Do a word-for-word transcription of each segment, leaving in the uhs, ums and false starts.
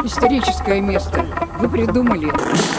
Историческое место. Вы придумали.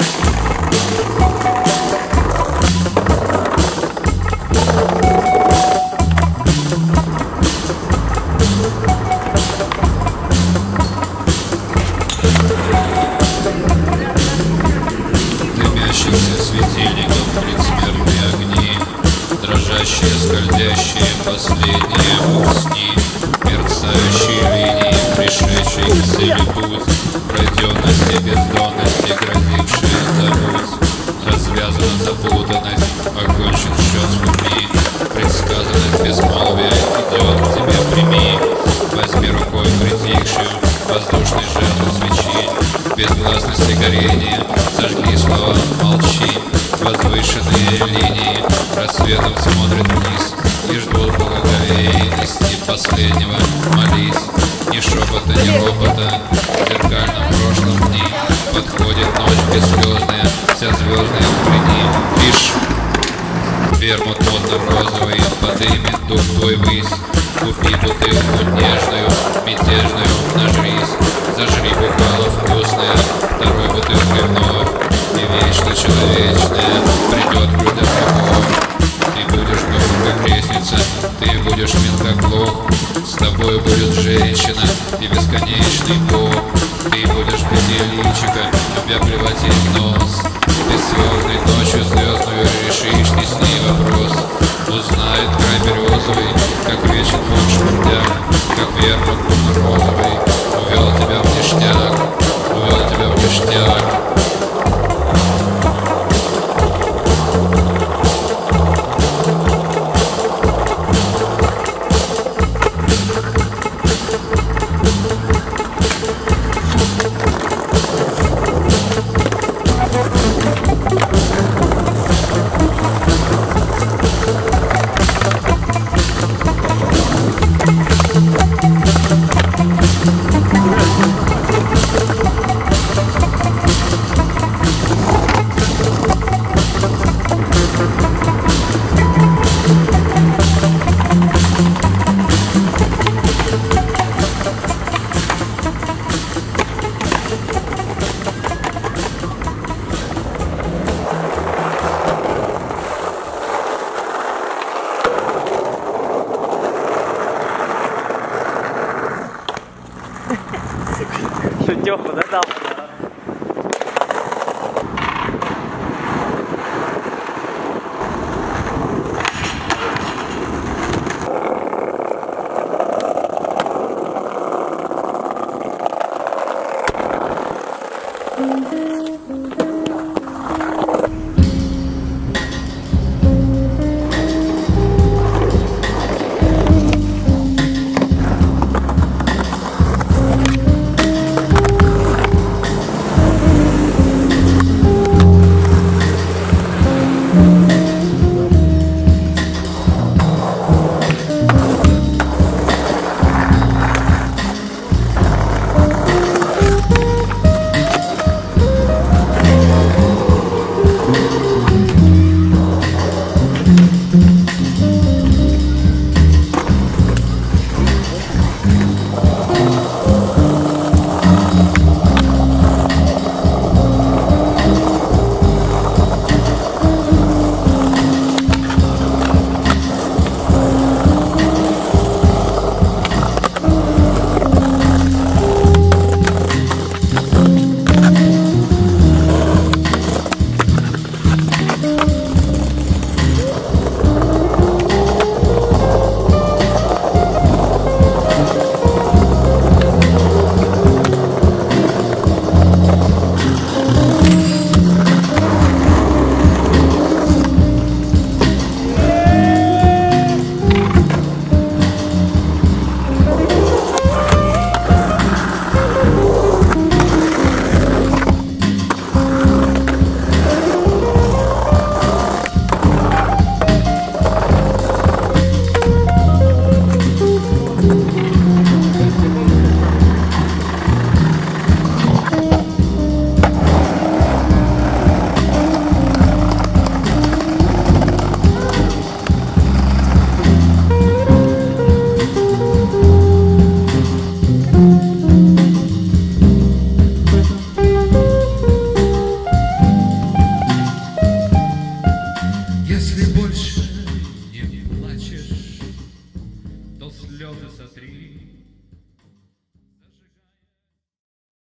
Дымящихся светильников предсмертные огни, дрожащие, скользящие последние усни, мерцающие линии, пришедшие к цели путь, пройденности, бездонности, грозившие забыть. Развязана запутанность, окончен счет с людьми, предсказанность безмолвия идет к тебе, прими. Возьми рукой притихшую воздушный жезл свечи, без гласности горения зажги слова, молчи. Возвышенные линии рассветом смотрят вниз и ждут благоговейности последнего. Молись, ни шепота, ни ропота, в зеркальном прошлом дни. Подходит ночь бесслезная, вся звездная в плене. Лишь вермут модно-розовый подымет дух твой ввысь. Купи бутылку нежную, мятежную, нажрись. Зажри бокалы вкусные, второй бутылкой вновь. И вечно человечное придет блюдо врагов. Ты будешь новым, как лестница, ты будешь мил, как Бог. С тобой будет женщина и бесконечный Бог. Ты будешь безделичика, любя превратить в нос. Ты звездной ночью звездную решишь ты с ней вопрос. Узнает край березовый, как вечен твой шмурдяк, как вермут розовый. Увел тебя в ништяк, увел тебя в ништяк. Шутёху, да, дал? слезы сотри.